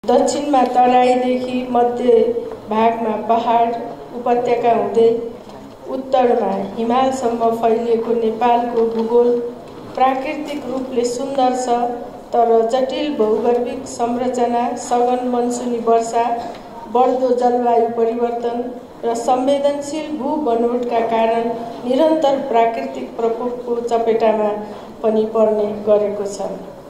दक्षिणमा तराईदेखि मध्य भागमा पहाड उपत्यका हुँदै उत्तरमा हिमालसम्म फैलिएको नेपालको भूगोल प्राकृतिक रूपले सुन्दर छ, तर जटिल भौगोलिक संरचना, सघन मनसुनी वर्षा, बढ्दो जलवायु परिवर्तन र संवेदनशील भू-बनोटका कारण निरन्तर प्राकृतिक प्रकोपको चपेटामा पनि पर्ने गरेको छ।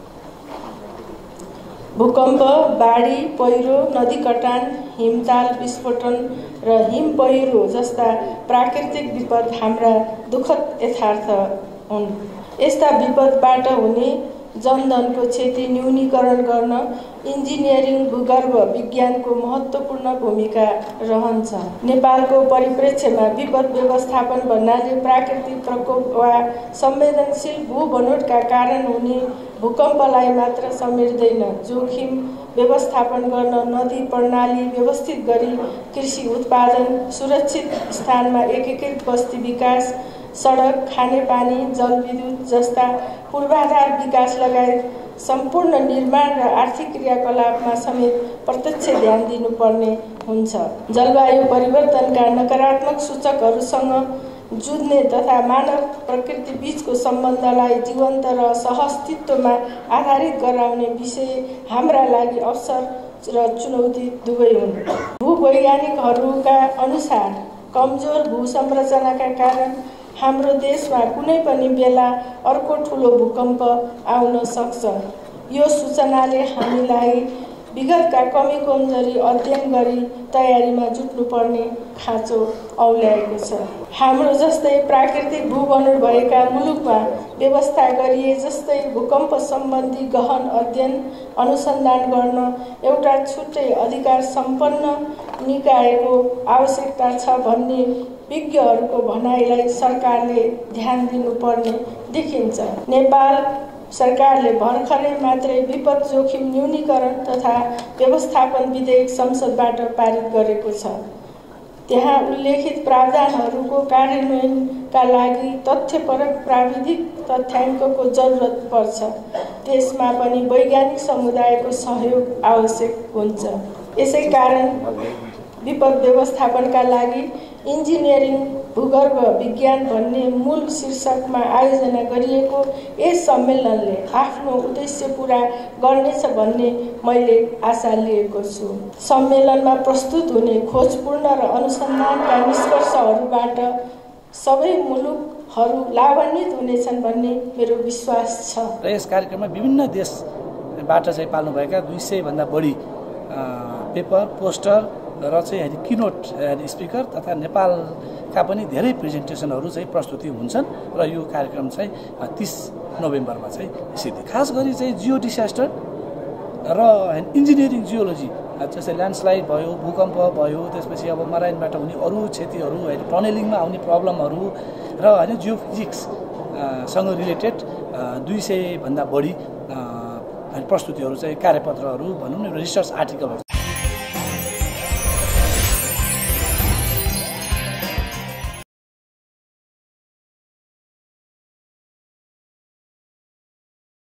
भूकम्प, बाढी, पहिरो, नदी कटान, हिमताल विस्फोटन र हिम पहिरो जस्ता प्राकृतिक विपद हाम्रा दुःखद यथार्थ हुन्। यस्ता विपदबाट हुने जनधनको क्षति न्यूनीकरण गर्न इन्जिनियरिङ भूगर्भ विज्ञानको महत्त्वपूर्ण भूमिका रहन्छ। नेपालको परिप्रेक्ष्यमा विपद व्यवस्थापन भन्नाले प्राकृतिक प्रकोप वा संवेदनशील भू-बनोटका कारण हुने भूकम्पलाई मात्र समेट्दैन। जोखिम व्यवस्थापन गर्न नदी प्रणाली व्यवस्थित गरी कृषि उत्पादन, सुरक्षित स्थानमा एकीकृत बस्ती विकास, सडक, खानेपानी, जलविद्युत जस्ता पूर्वाधार विकास लगायत सम्पूर्ण निर्माण र आर्थिक क्रियाकलापमा समेत प्रत्यक्ष ध्यान दिनुपर्ने हुन्छ। जलवायु परिवर्तनका नकारात्मक सूचकहरूसँग जुझ्ने तथा मानव प्रकृति बीचको सम्बन्धलाई जीवन्त र सहअस्तित्वमा आधारित गराउने विषय हाम्रा लागि अवसर र चुनौती दुवै हुन्। भूवैज्ञानिकहरूका अनुसार कमजोर भूसंरचनाका कारण हाम्रो देशमा कुनै पनि बेला अर्को ठुलो भूकम्प आउन सक्छ। यो सूचनाले हामीलाई विगतका कमी कमजोरी अध्ययन गरी तयारीमा जुट्नुपर्ने खाँचो औल्याएको छ। हाम्रो जस्तै प्राकृतिक भूबनोट भएका मुलुकमा व्यवस्था गरिए जस्तै भूकम्प सम्बन्धी गहन अध्ययन अनुसन्धान गर्न एउटा छुट्टै अधिकार सम्पन्न निकायको आवश्यकता छ भन्ने विज्ञहरूको भनाइलाई सरकारले ध्यान दिनुपर्ने देखिन्छ। नेपाल सरकारले भर्खरै मात्रै विपद जोखिम न्यूनीकरण तथा व्यवस्थापन विधेयक संसदबाट पारित गरेको छ। त्यहाँ उल्लेखित प्रावधानहरूको कार्यान्वयनका लागि तथ्यपरक प्राविधिक तथ्याङ्कको जरुरत पर्छ। त्यसमा पनि वैज्ञानिक समुदायको सहयोग आवश्यक हुन्छ। यसै कारण विपद व्यवस्थापनका लागि इन्जिनियरिङ भूगर्भ विज्ञान भन्ने मूल शीर्षकमा आयोजना गरिएको यस सम्मेलनले आफ्नो उद्देश्य पूरा गर्नेछ भन्ने मैले आशा लिएको छु। सम्मेलनमा प्रस्तुत हुने खोजपूर्ण र अनुसन्धानका निष्कर्षहरूबाट सबै मुलुकहरू लाभान्वित हुनेछन् भन्ने मेरो विश्वास छ। र यस कार्यक्रममा विभिन्न देशबाट चाहिँ पाल्नुभएका 200 भन्दा बढी पेपर, पोस्टर र चाहिँ किनोट स्पिकर तथा नेपालका पनि धेरै प्रेजेन्टेसनहरू चाहिँ प्रस्तुति हुन्छन् र यो कार्यक्रम चाहिँ 30 नोभेम्बरमा चाहिँ सिद्धि। खास गरी चाहिँ जियो डिसास्टर र इन्जिनियरिङ जियोलोजी जस्तै ल्यान्डस्लाइड भयो, भूकम्प भयो, त्यसपछि अब मराइनबाट हुने अरू क्षतिहरू, टनेलिङमा आउने प्रब्लमहरू र जियोफिजिक्ससँग रिलेटेड 200 भन्दा बढी प्रस्तुतिहरू चाहिँ कार्यपत्रहरू भनौँ न रिसर्च आर्टिकलहरू